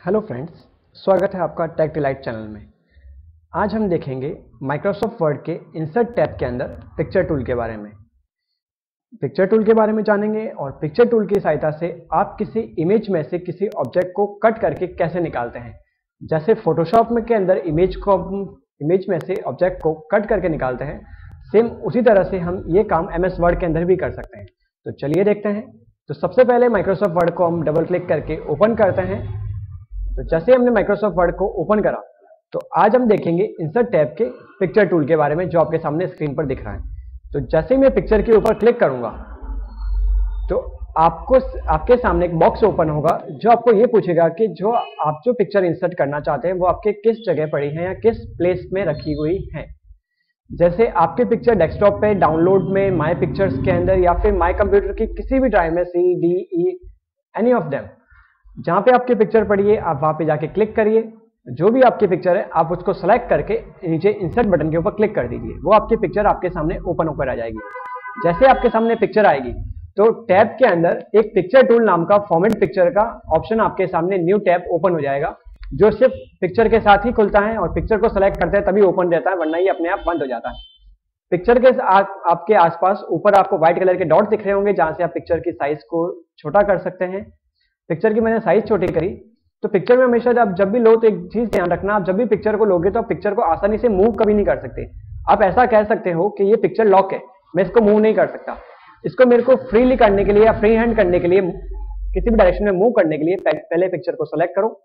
Hello friends, स्वागत है आपका टेक डिलाइट चैनल में। आज हम देखेंगे माइक्रोसॉफ्ट वर्ड के इंसर्ट टैब के अंदर पिक्चर टूल के बारे में। पिक्चर टूल के बारे में जानेंगे और पिक्चर टूल की सहायता से आप किसी इमेज में से किसी ऑब्जेक्ट को कट करके कैसे निकालते हैं। जैसे फोटोशॉप में के अंदर इमेज में से ऑब्जेक्ट को कट करके निकालते हैं, सेम उसी तरह से हम ये काम MS वर्ड के अंदर भी कर सकते हैं। तो चलिए देखते हैं। तो सबसे पहले माइक्रोसॉफ्ट वर्ड को हम डबल क्लिक करके ओपन करते हैं। तो जैसे हमने माइक्रोसॉफ्ट वर्ड को ओपन करा तो आज हम देखेंगे इंसर्ट टैब के पिक्चर टूल के बारे में, जो आपके सामने स्क्रीन पर दिख रहा है। तो जैसे ही मैं पिक्चर के ऊपर क्लिक करूंगा तो आपके सामने एक बॉक्स ओपन होगा जो आपको ये पूछेगा कि जो पिक्चर इंसर्ट करना चाहते हैं वो आपके किस जगह पड़ी है या किस प्लेस में रखी हुई है। जैसे आपके पिक्चर डेस्कटॉप पे, डाउनलोड में, माय पिक्चर्स के अंदर या फिर माय कंप्यूटर की किसी भी ड्राइव में, CD, E, any of them, जहां पे आपकी पिक्चर पड़ी है आप वहां पे जाके क्लिक करिए। जो भी आपकी पिक्चर है आप उसको सेलेक्ट करके नीचे इंसर्ट बटन के ऊपर क्लिक कर दीजिए। वो आपकी पिक्चर आपके सामने ओपन होकर आ जाएगी। जैसे आपके सामने पिक्चर आएगी तो टैब के अंदर एक पिक्चर टूल नाम का फॉर्मेट पिक्चर का ऑप्शन आपके सामने न्यू टैब ओपन हो जाएगा, जो सिर्फ पिक्चर के साथ ही खुलता है और पिक्चर को सेलेक्ट करते हैं तभी ओपन रहता है, वरना ये अपने आप बंद हो जाता है। पिक्चर के आपके आसपास ऊपर आपको व्हाइट कलर के डॉट दिख रहे होंगे, जहां से आप पिक्चर की साइज को छोटा कर सकते हैं। पिक्चर की मैंने साइज छोटी करी। तो पिक्चर में हमेशा आप जब भी लो तो एक चीज ध्यान रखना, आप जब भी पिक्चर को लोगे तो आप पिक्चर को आसानी से मूव कभी नहीं कर सकते। आप ऐसा कह सकते हो कि ये पिक्चर लॉक है, मैं इसको मूव नहीं कर सकता। इसको मेरे को फ्रीली करने के लिए या फ्री हैंड करने के लिए, किसी भी डायरेक्शन में मूव करने के लिए पहले पिक्चर को सेलेक्ट करो,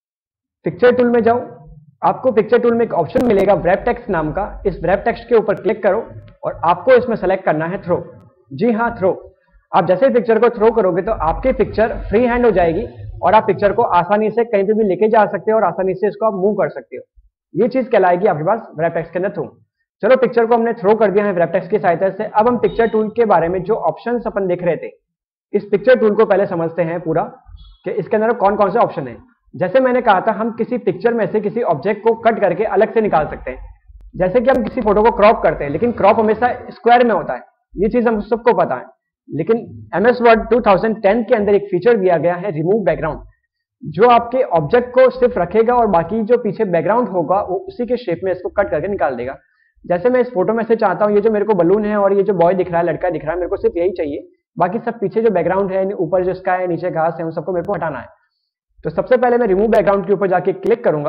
पिक्चर टूल में जाओ। आपको पिक्चर टूल में एक ऑप्शन मिलेगा व्रैप टेक्स्ट नाम का। इस व्रैप टेक्स्ट के ऊपर क्लिक करो और आपको इसमें सेलेक्ट करना है थ्रो। जी हाँ, थ्रो। आप जैसे पिक्चर को थ्रो करोगे तो आपकी पिक्चर फ्री हैंड हो जाएगी और आप पिक्चर को आसानी से कहीं पे भी लेके जा सकते हो और आसानी से इसको आप मूव कर सकते हो। ये चीज कहलाएगी आपके पास व्रैप टेक्स्ट के अंदर थ्रो। चलो, पिक्चर को हमने थ्रो कर दिया है व्रैप टेक्स्ट की सहायता से। अब हम पिक्चर टूल के बारे में जो ऑप्शंस अपन देख रहे थे, इस पिक्चर टूल को पहले समझते हैं पूरा कि इसके अंदर कौन कौन से ऑप्शन है। जैसे मैंने कहा था, हम किसी पिक्चर में से किसी ऑब्जेक्ट को कट करके अलग से निकाल सकते हैं। जैसे कि हम किसी फोटो को क्रॉप करते हैं, लेकिन क्रॉप हमेशा स्क्वायर में होता है, ये चीज हम सबको पता है। लेकिन MS वर्ड 2010 के अंदर एक फीचर दिया गया है रिमूव बैकग्राउंड, जो आपके ऑब्जेक्ट को सिर्फ रखेगा और बाकी जो पीछे बैकग्राउंड होगा वो उसी के शेप में इसको कट करके निकाल देगा। जैसे मैं इस फोटो में से चाहता हूं, ये जो मेरे को बलून है और ये जो बॉय दिख रहा है, लड़का दिख रहा है, मेरे को सिर्फ यही चाहिए। बाकी सब पीछे जो बैकग्राउंड है, ऊपर जो स्काई है, नीचे घास है, उन सबको मेरे को हटाना है। तो सबसे पहले मैं रिमूव बैकग्राउंड के ऊपर जाके क्लिक करूंगा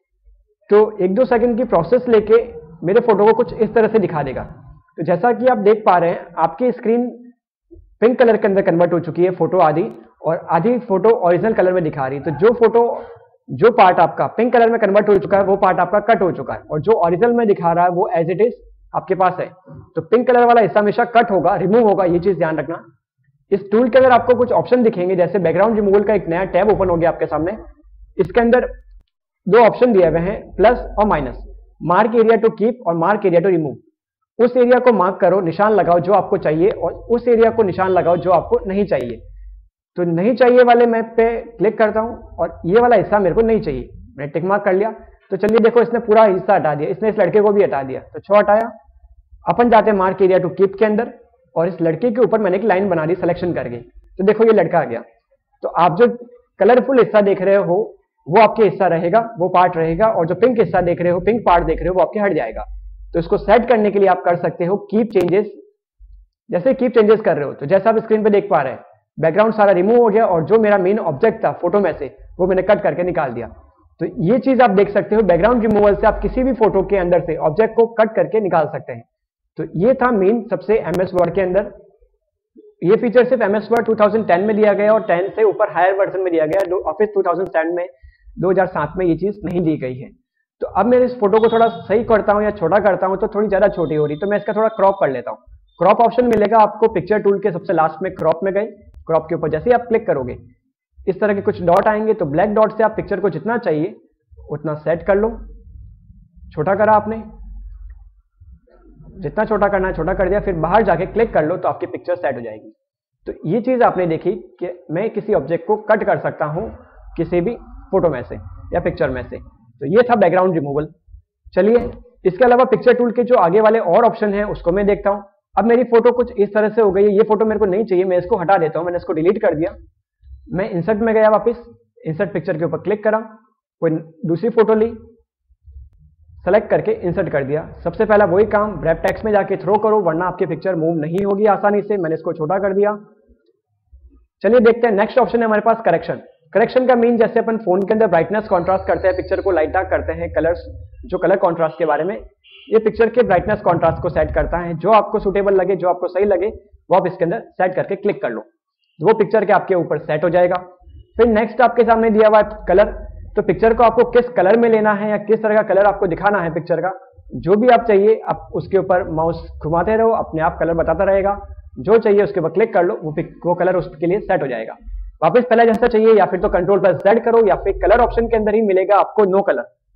तो 1-2 सेकंड की प्रोसेस लेके मेरे फोटो को कुछ इस तरह से दिखा देगा। तो जैसा कि आप देख पा रहे हैं, आपकी स्क्रीन पिंक कलर के अंदर कन्वर्ट हो चुकी है फोटो आधी, और आधी फोटो ओरिजिनल कलर में दिखा रही है। तो जो पार्ट आपका पिंक कलर में कन्वर्ट हो चुका है वो पार्ट आपका कट हो चुका है, और जो ओरिजिनल में दिखा रहा है वो एज इट इज आपके पास है। तो पिंक कलर वाला हिस्सा हमेशा कट होगा, रिमूव होगा, ये चीज ध्यान रखना। इस टूल के अंदर आपको कुछ ऑप्शन दिखेंगे, जैसे बैकग्राउंड रिमूवल का एक नया टैब ओपन हो गया आपके सामने। इसके अंदर 2 ऑप्शन दिए हुए हैं, प्लस और minus. Mark area to keep और मार्क एरिया टू रिमूव। उस एरिया को मार्क करो, निशान लगाओ जो आपको चाहिए, और उस एरिया को निशान लगाओ जो आपको नहीं चाहिए। तो नहीं चाहिए वाले मैं पे क्लिक करता हूं और ये वाला हिस्सा मेरे को नहीं चाहिए, मैंने टिक मार्क कर लिया। तो चलिए देखो, इसने पूरा हिस्सा हटा दिया, इसने इस लड़के को भी हटा दिया। तो 6 हटाया। अपन जाते हैं मार्क एरिया टू कीप के अंदर, और इस लड़के के ऊपर मैंने एक लाइन बना दी सिलेक्शन करके। तो देखो ये लड़का आ गया। तो आप जो कलरफुल हिस्सा देख रहे हो वो आपके हिस्सा रहेगा, वो पार्ट रहेगा, और जो पिंक हिस्सा देख रहे हो, पिंक पार्ट देख रहे हो, वो आपके हट जाएगा। तो इसको सेट करने के लिए आप कर सकते हो कीप चेंजेस। जैसे कीप चेंजेस कर रहे हो तो जैसा आप स्क्रीन पे देख पा रहे हैं, बैकग्राउंड सारा रिमूव हो गया और जो मेरा मेन ऑब्जेक्ट था फोटो में से वो मैंने कट करके निकाल दिया। तो ये चीज आप देख सकते हो, बैकग्राउंड रिमूवल से आप किसी भी फोटो के अंदर से ऑब्जेक्ट को कट करके निकाल सकते हैं। तो ये था मेन सबसे MS वर्ड के अंदर। ये फीचर सिर्फ MS वर्ड 2010 में दिया गया और 10 से ऊपर हायर वर्जन में दिया गया। ऑफिस 2007 में 2007 में ये चीज नहीं दी गई है। तो अब मैं इस फोटो को थोड़ा सही करता हूं या छोटा करता हूं तो थोड़ी ज्यादा छोटी हो रही, तो मैं इसका थोड़ा क्रॉप कर लेता हूं। क्रॉप ऑप्शन मिलेगा आपको पिक्चर टूल के सबसे लास्ट में। क्रॉप में गए, क्रॉप के ऊपर जैसे ही आप क्लिक करोगे इस तरह के कुछ डॉट आएंगे। तो ब्लैक डॉट से आप पिक्चर को जितना चाहिए उतना सेट कर लो। छोटा करा आपने, जितना छोटा करना है छोटा कर दिया, फिर बाहर जाके क्लिक कर लो तो आपकी पिक्चर सेट हो जाएगी। तो ये चीज आपने देखी कि मैं किसी ऑब्जेक्ट को कट कर सकता हूं किसी भी फोटो में से या पिक्चर में से। तो ये था बैकग्राउंड रिमूवल। चलिए, इसके अलावा पिक्चर टूल के जो आगे वाले और ऑप्शन है उसको मैं देखता हूं। अब मेरी फोटो कुछ इस तरह से हो गई है, ये फोटो मेरे को नहीं चाहिए, मैं इसको हटा देता हूं। मैंने इसको डिलीट कर दिया। मैं इंसर्ट में गया वापस, इंसर्ट पिक्चर के ऊपर क्लिक करा, कोई दूसरी फोटो ली, सेलेक्ट करके इंसर्ट कर दिया। सबसे पहला वही काम, रैप टेक्स्ट में जाके थ्रो करो वरना आपकी पिक्चर मूव नहीं होगी आसानी से। मैंने इसको छोटा कर दिया। चलिए देखते हैं, नेक्स्ट ऑप्शन है हमारे पास करेक्शन। करेक्शन का मीन जैसे अपन फोन के अंदर ब्राइटनेस कॉन्ट्रास्ट करते हैं, पिक्चर को लाइट डार्क करते हैं, कलर्स जो कलर कॉन्ट्रास्ट के बारे में, ये पिक्चर के ब्राइटनेस कॉन्ट्रास्ट को सेट करता है। जो आपको सुटेबल लगे, जो आपको सही लगे, वो आप इसके अंदर सेट करके क्लिक कर लो, वो पिक्चर के आपके ऊपर सेट हो जाएगा। फिर नेक्स्ट आपके सामने दिया हुआ है कलर, तो पिक्चर को आपको किस कलर में लेना है या किस तरह का कलर आपको दिखाना है पिक्चर का, जो भी आप चाहिए आप उसके ऊपर माउस घुमाते रहो, अपने आप कलर बताता रहेगा। जो चाहिए उसके ऊपर क्लिक कर लो, वो कलर उसके लिए सेट हो जाएगा। वापस पहले जैसा चाहिए या फिर तो कंट्रोल+Z करो, या फिर कलर ऑप्शन के अंदर ही मिलेगा आपको नो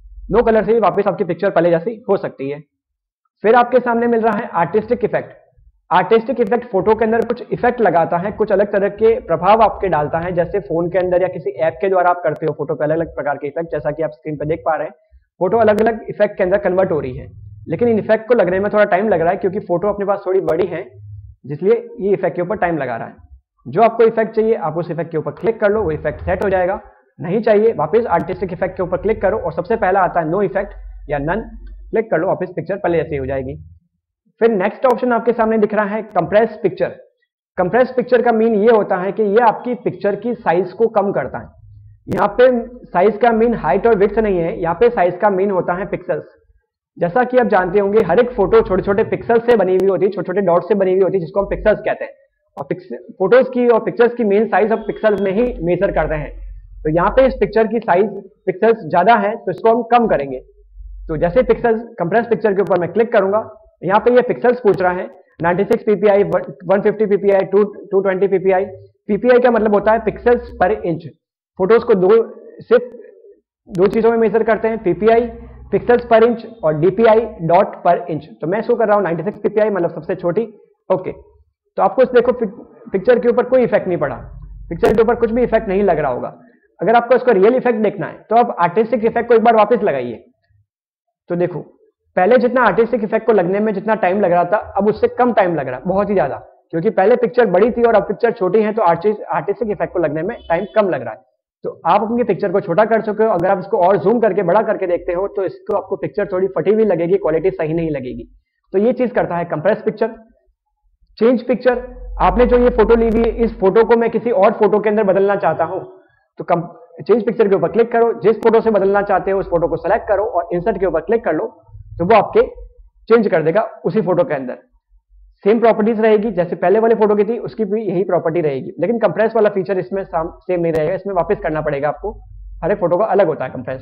कलर से ही वापस आपकी पिक्चर पहले जैसी हो सकती है। फिर आपके सामने मिल रहा है artistic effect. Artistic effect photo के अंदर कुछ इफेक्ट लगाता है, कुछ अलग तरह के प्रभाव आपके डालता है, जैसे फोन के अंदर या किसी ऐप के द्वारा आप करते हो फोटो पे अलग अलग प्रकार के इफेक्ट। जैसा कि आप स्क्रीन पर देख पा रहे हैं, फोटो अलग अलग इफेक्ट के अंदर कन्वर्ट हो रही है, लेकिन इन इफेक्ट को लगने में थोड़ा टाइम लग रहा है क्योंकि फोटो अपने पास थोड़ी बड़ी है, जिसलिए ये इफेक्ट के ऊपर टाइम लगा रहा है। जो आपको इफेक्ट चाहिए आप उस इफेक्ट के ऊपर क्लिक कर लो, वो इफेक्ट सेट हो जाएगा। नहीं चाहिए वापस आर्टिस्टिक इफेक्ट के ऊपर क्लिक करो और सबसे पहला आता है नो इफेक्ट या नन, क्लिक कर लो, वापस पिक्चर पहले जैसी हो जाएगी। फिर नेक्स्ट ऑप्शन आपके सामने दिख रहा है कंप्रेस पिक्चर। कंप्रेस पिक्चर का मीन ये होता है कि ये आपकी पिक्चर की साइज को कम करता है। यहाँ पे साइज का मीन हाइट और विड्थ नहीं है, यहाँ पे साइज का मीन होता है पिक्सल्स। जैसा कि आप जानते होंगे हर एक फोटो छोटे छोटे पिक्सल से बनी हुई होती है, छोटे छोटे डॉट से बनी हुई होती है, जिसको हम पिक्सल्स कहते हैं। और फोटोज की और पिक्चर्स की मेन साइज हम पिक्सल्स में ही मेजर करते हैं। तो यहाँ पे इस पिक्चर की साइज पिक्सल्स ज्यादा है तो इसको हम कम करेंगे। तो जैसे पिक्सल्स कंप्रेस पिक्चर के ऊपर मैं क्लिक करूंगा, यहाँ पे ये पिक्सल्स पूछ रहा है 96 ppi, 150 ppi, 220 ppi। ppi का मतलब होता है पिक्सल्स पर इंच। फोटोज को सिर्फ दो चीजों में मेजर करते हैं, ppi पिक्सल्स पर इंच और dpi डॉट पर इंच। तो मैं शो कर रहा हूँ 96 ppi मतलब सबसे छोटी। ओके, तो आपको देखो पिक्चर के ऊपर कोई इफेक्ट नहीं पड़ा, पिक्चर के ऊपर कुछ भी इफेक्ट नहीं लग रहा होगा। अगर आपको इसका रियल इफेक्ट देखना है तो आप आर्टिस्टिक इफेक्ट को एक बार वापस लगाइए। तो देखो पहले जितना आर्टिस्टिक इफेक्ट को लगने में जितना टाइम लग रहा था, अब उससे कम टाइम लग रहा है, बहुत ही ज्यादा, क्योंकि पहले पिक्चर बड़ी थी और अब पिक्चर छोटी है, तो आर्टिस्टिक इफेक्ट को लगने में टाइम कम लग रहा है। तो आप अपनी पिक्चर को छोटा कर चुके हो। अगर आप इसको और जूम करके बड़ा करके देखते हो तो इसको आपको पिक्चर थोड़ी फटी हुई लगेगी, क्वालिटी सही नहीं लगेगी। तो ये चीज करता है कंप्रेस पिक्चर। चेंज पिक्चर, आपने जो ये फोटो ली हुई है, इस फोटो को मैं किसी और फोटो के अंदर बदलना चाहता हूं, तो चेंज पिक्चर के ऊपर क्लिक करो, जिस फोटो से बदलना चाहते हो उस फोटो को सेलेक्ट करो और इंसर्ट के ऊपर क्लिक कर लो, तो वो आपके चेंज कर देगा उसी फोटो के अंदर। सेम प्रॉपर्टीज रहेगी जैसे पहले वाले फोटो की थी, उसकी भी यही प्रॉपर्टी रहेगी, लेकिन कंप्रेस वाला फीचर इसमें सेम नहीं रहेगा, इसमें वापस करना पड़ेगा आपको, हर एक फोटो का अलग होता है कंप्रेस।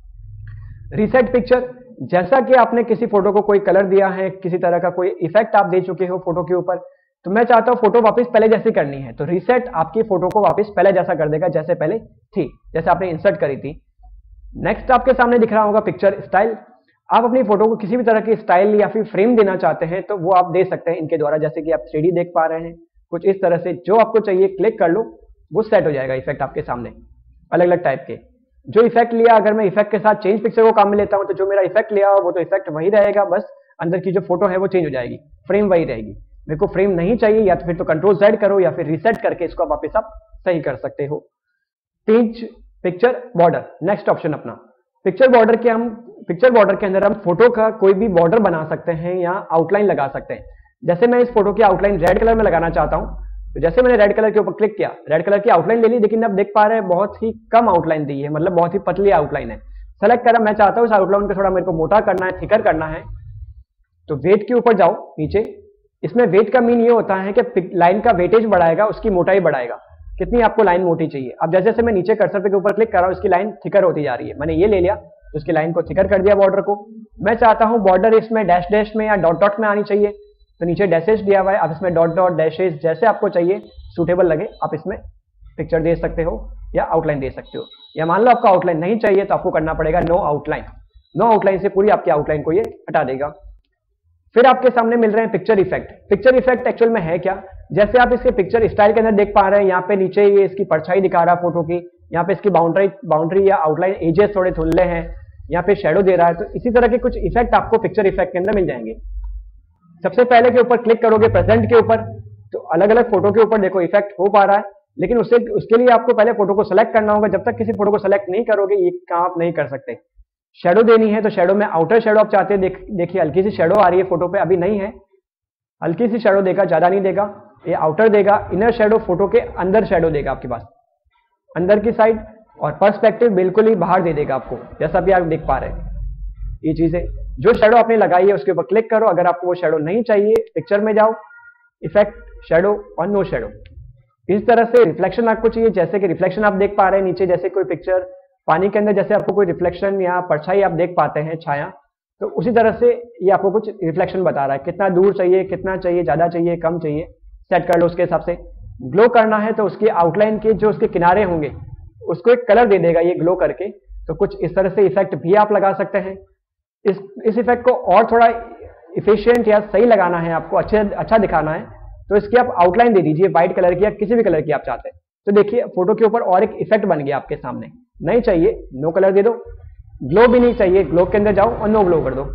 रीसेट पिक्चर, जैसा कि आपने किसी फोटो को कोई कलर दिया है, किसी तरह का कोई इफेक्ट आप दे चुके हो फोटो के ऊपर, तो मैं चाहता हूं फोटो वापस पहले जैसी करनी है, तो रीसेट आपकी फोटो को वापस पहले जैसा कर देगा, जैसे पहले थी, जैसे आपने इंसर्ट करी थी। नेक्स्ट आपके सामने दिख रहा होगा पिक्चर स्टाइल। आप अपनी फोटो को किसी भी तरह की स्टाइल या फिर फ्रेम देना चाहते हैं तो वो आप दे सकते हैं इनके द्वारा, जैसे कि आप 3D देख पा रहे हैं, कुछ इस तरह से जो आपको चाहिए क्लिक कर लो, वो सेट हो जाएगा इफेक्ट आपके सामने अलग अलग टाइप के। जो इफेक्ट लिया, अगर मैं इफेक्ट के साथ चेंज पिक्चर को काम में लेता हूं तो जो मेरा इफेक्ट लिया वो तो इफेक्ट वही रहेगा, बस अंदर की जो फोटो है वो चेंज हो जाएगी, फ्रेम वही रहेगी। मेरे को फ्रेम नहीं चाहिए, या तो फिर तो कंट्रोल Z करो या फिर रीसेट करके इसको वापस आप सही कर सकते हो। Change picture border, next option अपना पिक्चर बॉर्डर के अंदर हम फोटो का कोई भी बॉर्डर बना सकते हैं या आउटलाइन लगा सकते हैं। जैसे मैं इस फोटो की आउटलाइन रेड कलर में लगाना चाहता हूं, तो जैसे मैंने रेड कलर के ऊपर क्लिक किया, रेड कलर की आउटलाइन ले ली, लेकिन अब देख पा रहे हैं बहुत ही कम आउटलाइन दी है, मतलब बहुत ही पतली आउटलाइन है। सेलेक्ट करा, मैं चाहता हूं इस आउटलाइन को थोड़ा मेरे को मोटा करना है, थिकर करना है, तो वेट के ऊपर जाओ नीचे। इसमें वेट का मीन ये होता है कि लाइन का वेटेज बढ़ाएगा, उसकी मोटाई बढ़ाएगा, कितनी आपको लाइन मोटी चाहिए। अब जैसे जैसे मैं नीचे कर्सर के ऊपर क्लिक कर रहा हूं, इसकी लाइन थिकर होती जा रही है। मैंने ये ले लिया, उसकी लाइन को थिकर कर दिया बॉर्डर को। मैं चाहता हूं बॉर्डर इसमें डैश डैश में या डॉट डॉट में आनी चाहिए, तो नीचे डैशेस दिया हुआ है, आप इसमें डॉट डॉट डैशेस जैसे आपको चाहिए सूटेबल लगे आप इसमें पिक्चर दे सकते हो या आउटलाइन दे सकते हो। या मान लो आपको आउटलाइन नहीं चाहिए तो आपको करना पड़ेगा नो आउटलाइन। नो आउटलाइन से पूरी आपकी आउटलाइन को ये हटा देगा। फिर आपके सामने मिल रहे हैं picture effect. Picture effect actual में है क्या, जैसे आप इसके पिक्चर स्टाइल के अंदर देख पा रहे हैं, यहाँ पे नीचे ये इसकी परछाई दिखा रहा है फोटो की, यहाँ पे इसकी बाउंड्री या आउटलाइन एजेस थोड़े धुंधले हैं, यहाँ पे शेडो दे रहा है, तो इसी तरह के कुछ इफेक्ट आपको पिक्चर इफेक्ट के अंदर मिल जाएंगे। सबसे पहले के ऊपर क्लिक करोगे प्रेजेंट के ऊपर, तो अलग अलग फोटो के ऊपर देखो इफेक्ट हो पा रहा है। लेकिन उससे उसके लिए आपको पहले फोटो को सेलेक्ट करना होगा। जब तक किसी फोटो को सेलेक्ट नहीं करोगे ये काम आप नहीं कर सकते। शेडो देनी है तो शेडो में आउटर शेडो आप चाहते हैं, देखिए हल्की सी शेडो आ रही है फोटो पे, अभी नहीं है, हल्की सी शेडो देगा, ज्यादा नहीं देगा, ये आउटर देगा। इनर शेडो फोटो के अंदर शेडो देगा आपके पास, अंदर की साइड, और पर्सपेक्टिव बिल्कुल ही बाहर दे देगा आपको, जैसा भी आप देख पा रहे हैं। ये चीजें जो शेडो आपने लगाई है उसके ऊपर क्लिक करो। अगर आपको वो शेडो नहीं चाहिए, पिक्चर में जाओ, इफेक्ट, शेडो और नो शेडो। इस तरह से रिफ्लेक्शन आपको चाहिए, जैसे कि रिफ्लेक्शन आप देख पा रहे हैं नीचे, जैसे कोई पिक्चर पानी के अंदर जैसे आपको कोई रिफ्लेक्शन या परछाई आप देख पाते हैं, छाया, तो उसी तरह से ये आपको कुछ रिफ्लेक्शन बता रहा है। कितना दूर चाहिए, कितना चाहिए, ज्यादा चाहिए, कम चाहिए, सेट कर लो उसके हिसाब से। ग्लो करना है तो उसकी आउटलाइन के जो उसके किनारे होंगे उसको एक कलर दे देगा ये ग्लो करके। तो कुछ इस तरह से इफेक्ट भी आप लगा सकते हैं। इस इफेक्ट को और थोड़ा इफिशियंट या सही लगाना है, आपको अच्छा दिखाना है, तो इसकी आप आउटलाइन दे दीजिए व्हाइट कलर की या किसी भी कलर की आप चाहते हैं। तो देखिए फोटो के ऊपर और एक इफेक्ट बन गया आपके सामने। नहीं चाहिए नो कलर दे दो, ग्लो भी नहीं चाहिए, ग्लो के अंदर जाओ और नो ग्लो कर दो।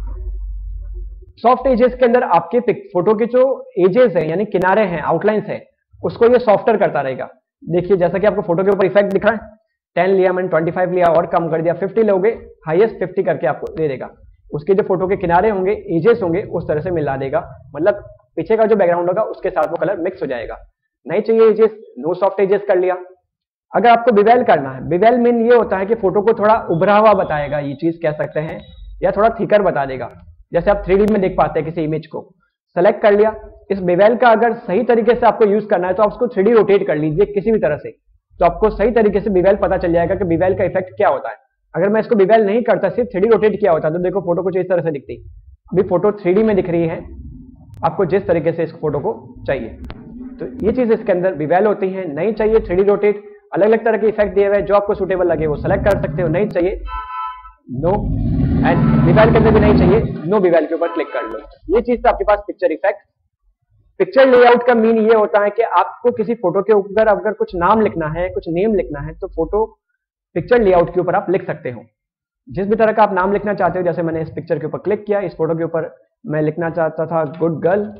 सॉफ्ट एजेस के अंदर आपके फोटो के जो एजेस है यानी किनारे हैं, आउटलाइंस है, उसको ये सॉफ्टर करता रहेगा। देखिए जैसा कि आपको फोटो के ऊपर इफेक्ट दिख रहा है, 10 लिया मैंने, 25 लिया और कम कर दिया, 50 लोगे, हाईएस्ट 50 करके आपको दे देगा। उसके जो फोटो के किनारे होंगे, एजेस होंगे, उस तरह से मिला देगा, मतलब पीछे का जो बैकग्राउंड होगा उसके साथ वो कलर मिक्स हो जाएगा। नहीं चाहिए एजेस, नो सॉफ्ट एजेस कर लिया। अगर आपको बिवेल करना है, बिवेल मीन ये होता है कि फोटो को थोड़ा उभरा हुआ बताएगा, ये चीज कह सकते हैं, या थोड़ा थिकर बता देगा, जैसे आप 3D में देख पाते हैं किसी इमेज को। सेलेक्ट कर लिया। इस बिवेल का अगर सही तरीके से आपको यूज करना है तो आप उसको 3D रोटेट कर लीजिए किसी भी तरह से, तो आपको सही तरीके से बिवेल पता चल जाएगा कि बिवेल का इफेक्ट क्या होता है। अगर मैं इसको बिवेल नहीं करता, सिर्फ 3D रोटेट किया होता, तो देखो फोटो कुछ इस तरह से दिखती। अभी फोटो 3D में दिख रही है आपको जिस तरीके से इस फोटो को चाहिए। तो ये चीज इसके अंदर बिवेल होती है। नहीं चाहिए 3D रोटेट, अलग अलग तरह के इफेक्ट दिए हुए, जो आपको सुटेबल लगे वो सेलेक्ट कर सकते हो। नहीं चाहिए नो, एंड बिवेल के अंदर भी नहीं चाहिए, नो बिवेल के ऊपर क्लिक कर लो। ये चीज तो आपके पास पिक्चर इफेक्ट। पिक्चर लेआउट का मीन ये होता है कि आपको किसी फोटो के ऊपर अगर कुछ नाम लिखना है, कुछ नेम लिखना है, तो फोटो पिक्चर लेआउट के ऊपर आप लिख सकते हो जिस भी तरह का आप नाम लिखना चाहते हो। जैसे मैंने इस पिक्चर के ऊपर क्लिक किया, इस फोटो के ऊपर मैं लिखना चाहता था गुड गर्ल,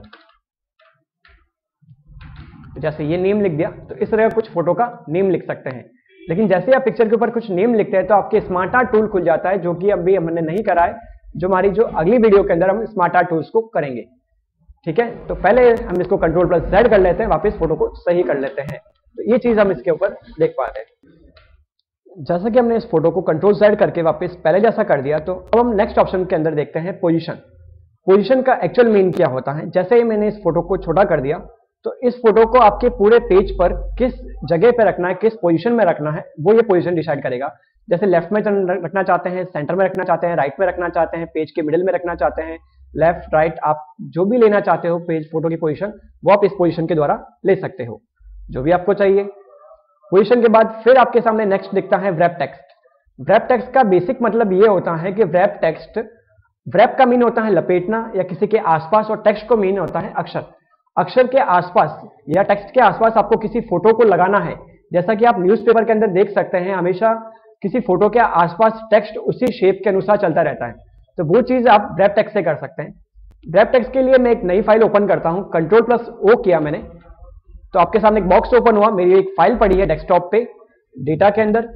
जैसे ये नेम लिख दिया, तो इस तरह का कुछ फोटो का नेम लिख सकते हैं। लेकिन जैसे आप पिक्चर के ऊपर कुछ नेम लिखते हैं तो आपके स्मार्ट आर्ट टूल खुल जाता है, जो कि अभी हमने नहीं करा है, जो हमारी जो अगली वीडियो के अंदर हम स्मार्ट आर्ट टूल्स को करेंगे। ठीक है, तो पहले हम इसको Ctrl+Z कर लेते हैं, वापस फोटो को सही कर लेते हैं। तो ये चीज हम इसके ऊपर देख पा रहे हैं। जैसा कि हमने इस फोटो को Ctrl+Z करके वापस पहले जैसा कर दिया, तो अब हम नेक्स्ट ऑप्शन के अंदर देखते हैं पोजीशन। पोजीशन का एक्चुअल मीन क्या होता है। जैसे ही मैंने इस फोटो को छोटा कर दिया, तो इस फोटो को आपके पूरे पेज पर किस जगह पे रखना है, किस पोजीशन में रखना है, वो ये पोजीशन डिसाइड करेगा। जैसे लेफ्ट में रखना चाहते हैं, सेंटर में रखना चाहते हैं, राइट में रखना चाहते हैं, पेज के मिडिल में रखना चाहते हैं, लेफ्ट राइट, आप जो भी लेना चाहते हो पेज फोटो की पोजीशन, वो आप इस पोजीशन के द्वारा ले सकते हो, जो भी आपको चाहिए। पोजीशन के बाद फिर आपके सामने नेक्स्ट दिखता है व्रैप टेक्स्ट। व्रैप टेक्स्ट का बेसिक मतलब ये होता है कि व्रैप टेक्स्ट, व्रैप का मीन होता है लपेटना या किसी के आसपास, और टेक्स्ट को मीन होता है अक्षर। अक्षर के आसपास या टेक्स्ट के आसपास आपको किसी फोटो को लगाना है। जैसा कि आप न्यूज़पेपर के अंदर देख सकते हैं, हमेशा किसी फोटो के आसपास टेक्स्ट उसी शेप के अनुसार चलता रहता है, तो वो चीज आप व्रैप टेक्स्ट से कर सकते हैं। व्रैप टेक्स्ट के लिए मैं एक नई फाइल ओपन करता हूं, Ctrl+O किया मैंने, तो आपके सामने एक बॉक्स ओपन हुआ। मेरी एक फाइल पड़ी है डेस्कटॉप पे, डेटा के अंदर,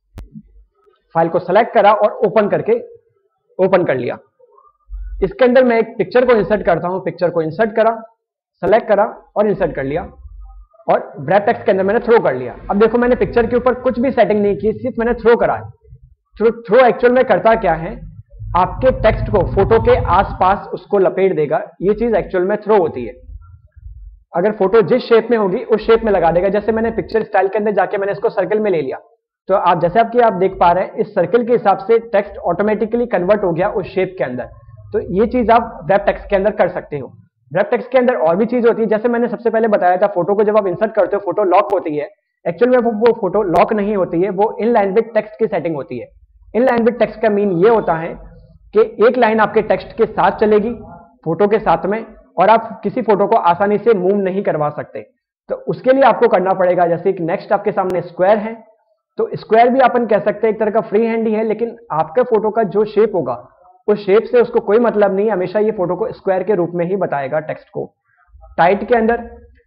फाइल को सेलेक्ट करा और ओपन करके ओपन कर लिया। इसके अंदर मैं एक पिक्चर को इंसर्ट करता हूं, पिक्चर को इंसर्ट करा, सेलेक्ट करा और इंसर्ट कर लिया, और व्रैप टेक्स्ट के अंदर मैंने थ्रो कर लिया। अब देखो मैंने पिक्चर के ऊपर कुछ भी सेटिंग नहीं की, सिर्फ मैंने थ्रो करा है। थ्रो एक्चुअल में करता क्या है, आपके टेक्स्ट को फोटो के आसपास उसको लपेट देगा। ये चीज एक्चुअल में थ्रो होती है। अगर फोटो जिस शेप में होगी उस शेप में लगा देगा। जैसे मैंने पिक्चर स्टाइल के अंदर जाके मैंने इसको सर्कल में ले लिया, तो आप जैसे आप देख पा रहे हैं, इस सर्कल के हिसाब से टेक्स्ट ऑटोमेटिकली कन्वर्ट हो गया उस शेप के अंदर। तो ये चीज आप व्रैप टेक्स्ट के अंदर कर सकते हो। व्रैप टेक्स्ट के अंदर और भी चीज होती है, जैसे मैंने सबसे पहले बताया था, फोटो को जब आप इंसर्ट करते हो फोटो लॉक होती है। एक्चुअल में वो फोटो लॉक नहीं होती है, वो इन लाइन विद टेक्स्ट की सेटिंग होती है। इन लाइन विद टेक्स्ट का मीन ये होता है कि एक लाइन आपके टेक्स्ट के साथ चलेगी, फोटो के साथ में, और आप किसी फोटो को आसानी से मूव नहीं करवा सकते। तो उसके लिए आपको करना पड़ेगा, जैसे कि नेक्स्ट आपके सामने स्क्वायर है, तो स्क्वायर भी अपन कह सकते हैं एक तरह का फ्री हैंड ही है, लेकिन आपके फोटो का जो शेप होगा उस शेप से उसको कोई मतलब नहीं, हमेशा ये फोटो को स्क्वायर के रूप में ही बताएगा टेक्स्ट को। टाइट के अंदर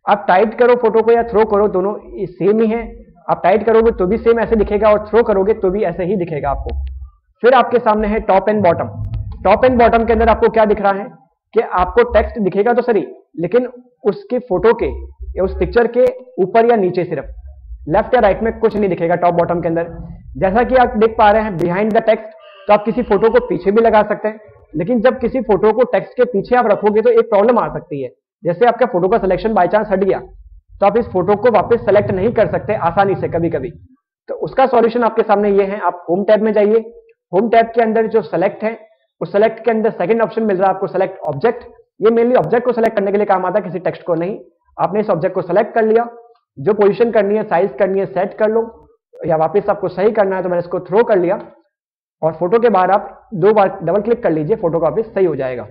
आप टाइट करो फोटो को या थ्रो करो, दोनों सेम ही है। आप टाइट करोगे तो भी सेम ऐसे दिखेगा और थ्रो करोगे तो भी ऐसे ही दिखेगा आपको। फिर आपके सामने है top and bottom. Top and bottom के अंदर आपको क्या दिख रहा है कि आपको टेक्स्ट दिखेगा तो सही, लेकिन उसके फोटो के या उस पिक्चर के ऊपर या नीचे, सिर्फ लेफ्ट या राइट में कुछ नहीं दिखेगा टॉप बॉटम के अंदर। जैसा कि आप देख पा रहे हैं बिहाइंड द टेक्स्ट, तो आप किसी फोटो को पीछे भी लगा सकते हैं, लेकिन जब किसी फोटो को टेक्स्ट के पीछे आप रखोगे तो एक प्रॉब्लम आ सकती है। जैसे आपका फोटो का सिलेक्शन बाय चांस हट गया तो आप इस फोटो को वापस सेलेक्ट नहीं कर सकते आसानी से कभी कभी। तो उसका सॉल्यूशन आपके सामने ये है, आप होम टैब में जाइए। होम टैब के अंदर जो सेलेक्ट है, उस सेलेक्ट के अंदर सेकंड ऑप्शन मिल रहा है आपको सेलेक्ट ऑब्जेक्ट। ये मेनली ऑब्जेक्ट को सेलेक्ट करने के लिए काम आता है, किसी टेक्स्ट को नहीं। आपने इस ऑब्जेक्ट को सेलेक्ट कर लिया, जो पोजीशन करनी है, साइज करनी है, सेट कर लो, या वापस आपको सही करना है तो मैंने इसको थ्रो कर लिया और फोटो के बाहर आप 2 बार डबल क्लिक कर लीजिए, फोटो का वापस सही हो जाएगा।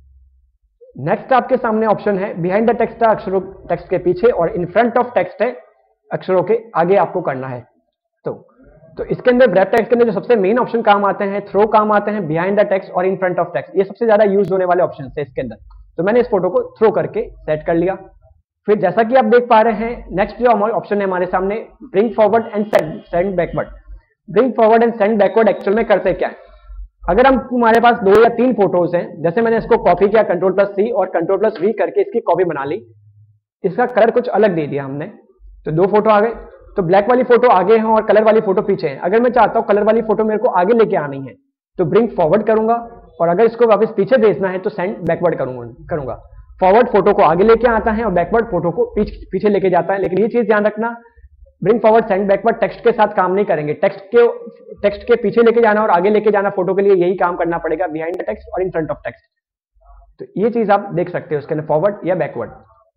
नेक्स्ट आपके सामने ऑप्शन है बिहाइंड द टेक्स्ट, अक्षरों टेक्स्ट के पीछे, और इन फ्रंट ऑफ टेक्स्ट है, अक्षरों के आगे आपको करना है। तो इसके अंदर ब्रैप टेक्स्ट के अंदर जो सबसे मेन ऑप्शन काम आते हैं, थ्रो काम आते हैं, बिहाइंड द टेक्स्ट और इन फ्रंट ऑफ टेक्स्ट, ये सबसे ज्यादा यूज होने वाले ऑप्शन है इसके अंदर। तो मैंने इस फोटो को थ्रो करके सेट कर लिया। फिर जैसा कि आप देख पा रहे हैं, नेक्स्ट जो हमारे ऑप्शन है हमारे सामने, bring forward and send backward. Bring forward and send backward actual में करते क्या है, अगर हम हमारे पास 2 या 3 फोटोज हैं, जैसे मैंने इसको कॉपी किया Ctrl+C और Ctrl+V करके इसकी कॉपी बना ली, इसका कलर कुछ अलग दे दिया हमने, तो 2 फोटो आ गए। तो ब्लैक वाली फोटो आगे है और कलर वाली फोटो पीछे है। अगर मैं चाहता हूं कलर वाली फोटो मेरे को आगे लेके आनी है तो ब्रिंग फॉरवर्ड करूंगा, और अगर इसको वापस पीछे भेजना है तो सेंड बैकवर्ड करूंगा। फॉरवर्ड फोटो को आगे लेके आता है और बैकवर्ड फोटो को पीछे लेके जाता है। लेकिन ये चीज ध्यान रखना, bring forward send backward text के साथ काम नहीं करेंगे। टेक्स्ट के पीछे लेके जाना और आगे लेके जाना फोटो के लिए यही काम करना पड़ेगा, बिहाइंड द टेक्स्ट और इन फ्रंट ऑफ टेक्स्ट। तो ये चीज आप देख सकते हो उसके अंदर, फॉरवर्ड या बैकवर्ड।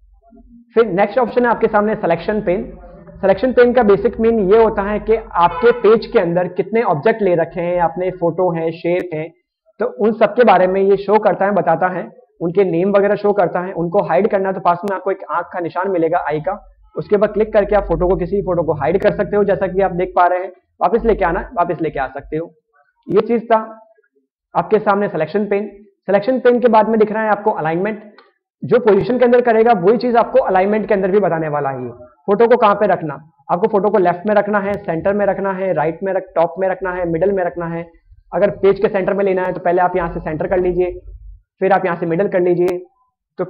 फिर नेक्स्ट ऑप्शन है आपके सामने सिलेक्शन पेन। सिलेक्शन पेन का बेसिक मीन ये होता है कि आपके पेज के अंदर कितने ऑब्जेक्ट ले रखे हैं, आपने फोटो है, शेप है, तो उन सब के बारे में ये शो करता है, बताता है, उनके नेम वगैरह शो करता है। उनको हाइड करना तो पास में आपको एक आंख का निशान मिलेगा, आई का, उसके बाद क्लिक करके आप फोटो को, किसी फोटो को हाइड कर सकते हो, जैसा कि आप देख पा रहे हैं। वापस लेके आना, वापस लेके आ सकते हो। ये चीज था आपके सामने सिलेक्शन पेन। सिलेक्शन पेन के बाद में दिख रहा है आपको अलाइनमेंट। जो पोजीशन के अंदर करेगा वही चीज आपको अलाइनमेंट के अंदर भी बताने वाला है। फोटो को कहां पे रखना, आपको फोटो को लेफ्ट में रखना है, सेंटर में रखना है, राइट में टॉप में रखना है, मिडल में रखना है। अगर पेज के सेंटर में लेना है तो पहले आप यहां से सेंटर कर लीजिए, फिर आप यहां से मिडल कर लीजिए, तो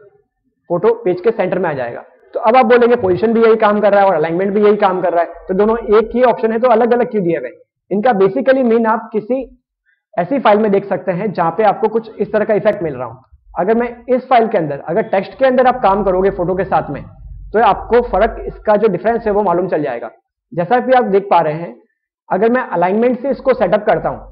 फोटो पेज के सेंटर में आ जाएगा। तो अब आप बोलेंगे पोजीशन भी यही काम कर रहा है और अलाइनमेंट भी यही काम कर रहा है, तो दोनों एक ही ऑप्शन है तो अलग अलग क्यों दिए गए। इनका बेसिकली मीन आप किसी ऐसी फाइल में देख सकते हैं जहां पे आपको कुछ इस तरह का इफेक्ट मिल रहा हो। अगर मैं इस फाइल के अंदर, अगर टेक्स्ट के अंदर आप काम करोगे फोटो के साथ में, तो आपको फर्क, इसका जो डिफरेंस है वो मालूम चल जाएगा। जैसा कि आप देख पा रहे हैं, अगर मैं अलाइनमेंट से इसको सेटअप करता हूं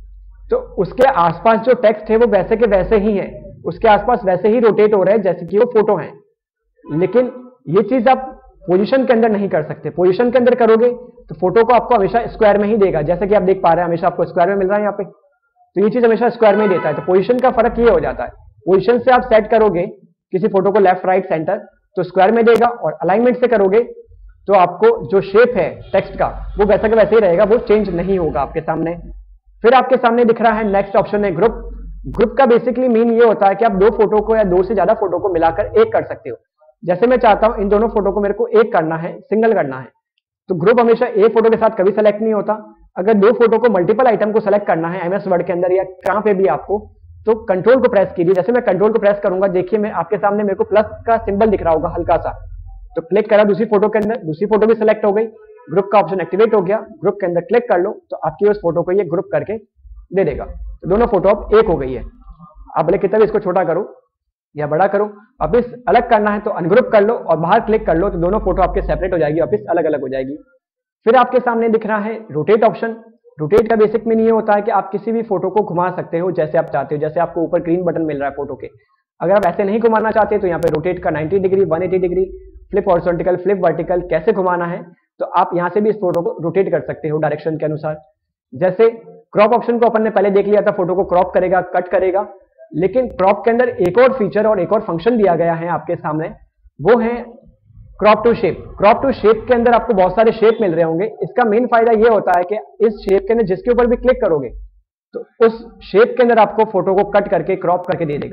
तो उसके आसपास जो टेक्स्ट है वो वैसे के वैसे ही है, उसके आसपास वैसे ही रोटेट हो रहे हैं जैसे कि वो फोटो है। लेकिन ये चीज आप पोजीशन के अंदर नहीं कर सकते। पोजीशन के अंदर करोगे तो फोटो को आपको हमेशा स्क्वायर में ही देगा, जैसे कि आप देख पा रहे हैं हमेशा आपको स्क्वायर में मिल रहा है यहाँ पे, तो ये चीज हमेशा स्क्वायर में ही देता है। तो पोजीशन का फर्क ये हो जाता है, पोजीशन से आप सेट करोगे किसी फोटो को लेफ्ट राइट सेंटर तो स्क्वायर में देगा, और अलाइनमेंट से करोगे तो आपको जो शेप है टेक्स्ट का वो वैसा का वैसे ही रहेगा, वो चेंज नहीं होगा आपके सामने। फिर आपके सामने दिख रहा है नेक्स्ट ऑप्शन है ग्रुप। ग्रुप का बेसिकली मीन ये होता है कि आप 2 फोटो को या 2 से ज्यादा फोटो को मिलाकर एक कर सकते हो। जैसे मैं चाहता हूं इन दोनों फोटो को मेरे को एक करना है, सिंगल करना है, तो ग्रुप हमेशा एक फोटो के साथ कभी सेलेक्ट नहीं होता। अगर 2 फोटो को मल्टीपल आइटम को सेलेक्ट करना है MS वर्ड के अंदर या कहां पे भी आपको, तो कंट्रोल को प्रेस कीजिए। जैसे मैं कंट्रोल को प्रेस करूंगा, देखिए मैं आपके सामने मेरे को प्लस का सिंबल दिख रहा होगा हल्का सा, तो क्लिक करा दूसरी फोटो के अंदर, दूसरी फोटो भी सिलेक्ट हो गई, ग्रुप का ऑप्शन एक्टिवेट हो गया। ग्रुप के अंदर क्लिक कर लो तो आपकी उस फोटो को ये ग्रुप करके दे देगा, तो दोनों फोटो अब एक हो गई है। आप बोले कितना भी इसको छोटा करो या बड़ा करो, वापिस अलग करना है तो अनग्रुप कर लो और बाहर क्लिक कर लो, तो दोनों फोटो आपके सेपरेट हो जाएगी, वापिस अलग अलग हो जाएगी। फिर आपके सामने दिख रहा है रोटेट ऑप्शन। रोटेट का बेसिक मीन ये होता है कि आप किसी भी फोटो को घुमा सकते हो जैसे आप चाहते हो। जैसे आपको ऊपर ग्रीन बटन मिल रहा है फोटो के, अगर आप ऐसे नहीं घुमाना चाहते तो यहाँ पे रोटेट का 90 degree, 180 degree, flip horizontal, flip vertical, कैसे घुमाना है तो आप यहाँ से भी इस फोटो को रोटेट कर सकते हो डायरेक्शन के अनुसार। जैसे क्रॉप ऑप्शन को अपन ने पहले देख लिया था, फोटो को क्रॉप करेगा, कट करेगा, लेकिन क्रॉप के अंदर एक और फीचर और एक और फंक्शन दिया गया है आपके सामने, वो है crop to shape. Crop to shape के अंदर आपको बहुत सारे शेप मिल रहे होंगे। इसका मेन फायदा ये होता है कि इस शेप के अंदर जिसके ऊपर भी क्लिक करोगे तो उस शेप के अंदर आपको फोटो को कट करके क्रॉप करके दे देगा।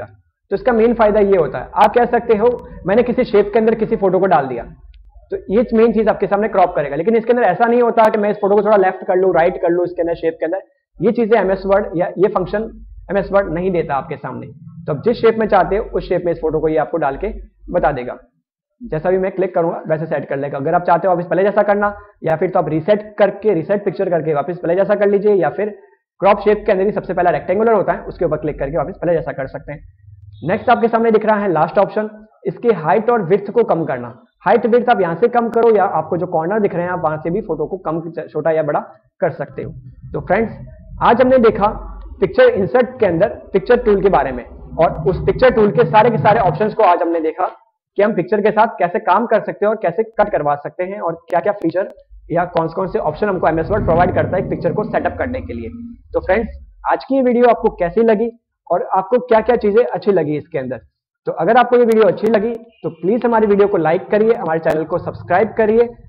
तो इसका मेन फायदा ये होता है, आप कह सकते हो मैंने किसी शेप के अंदर किसी फोटो को डाल दिया, तो ये मेन चीज आपके सामने क्रॉप करेगा। लेकिन इसके अंदर ऐसा नहीं होता कि मैं इस फोटो को थोड़ा लेफ्ट कर लूँ, राइट कर लूँ इसके अंदर शेप के अंदर, ये चीजें एमएस वर्ड या ये फंक्शन एमएस वर्ड नहीं देता आपके सामने। तो आप जिस शेप में चाहते हो उस शेप में इस फोटो को ये आपको डाल के बता देगा। जैसा भी मैं क्लिक करूंगा वैसे सेट कर लेगा। अगर आप चाहते हो वापस पहले जैसा करना, या फिर तो आप रीसेट करके रीसेट पिक्चर करके वापस पहले जैसा कर लीजिए, या फिर क्रॉप शेप के अंदर ही सबसे पहला रेक्टेंगुलर होता है उसके ऊपर क्लिक करके वापस पहले जैसा कर सकते हैं। नेक्स्ट आपके सामने दिख रहा है लास्ट ऑप्शन, इसकी हाइट और विड्थ को कम करना। हाइट विड्थ आप यहां से कम करो, या आपको जो कॉर्नर दिख रहे हैं आप वहां से भी फोटो को कम छोटा या बड़ा कर सकते हो। तो फ्रेंड्स आज हमने देखा पिक्चर इंसर्ट के अंदर पिक्चर टूल के बारे में, और उस पिक्चर टूल के सारे ऑप्शंस को आज हमने देखा कि हम पिक्चर के साथ कैसे काम कर सकते हैं और कैसे कट करवा सकते हैं, और क्या क्या फीचर या कौन से ऑप्शन हमको एमएस वर्ड प्रोवाइड करता है एक पिक्चर को सेटअप करने के लिए। तो फ्रेंड्स आज की ये वीडियो आपको कैसी लगी और आपको क्या क्या चीजें अच्छी लगी इसके अंदर, तो अगर आपको ये वीडियो अच्छी लगी तो प्लीज हमारी वीडियो को लाइक करिए, हमारे चैनल को सब्सक्राइब करिए